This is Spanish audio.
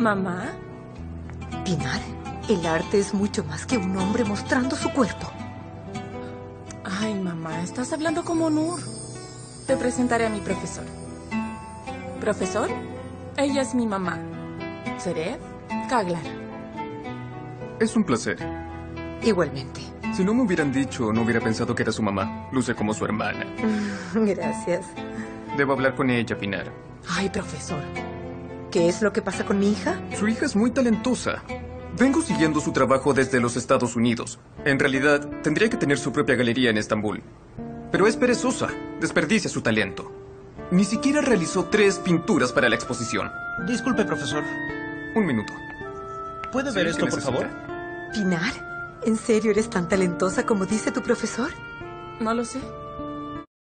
Mamá. Pinar, el arte es mucho más que un hombre mostrando su cuerpo. Ay, mamá, estás hablando como Nur. Te presentaré a mi profesor. ¿Profesor? Ella es mi mamá. Seref Kaglar. Es un placer. Igualmente. Si no me hubieran dicho, no hubiera pensado que era su mamá. Luce como su hermana. Gracias. Debo hablar con ella, Pinar. Ay, profesor. ¿Qué es lo que pasa con mi hija? Su hija es muy talentosa. Vengo siguiendo su trabajo desde los Estados Unidos. En realidad, tendría que tener su propia galería en Estambul. Pero es perezosa. Desperdicia su talento. Ni siquiera realizó 3 pinturas para la exposición. Disculpe, profesor. Un minuto. ¿Puede Sí, ver ¿qué esto, por necesita? favor? Pinar, ¿en serio eres tan talentosa como dice tu profesor? No lo sé.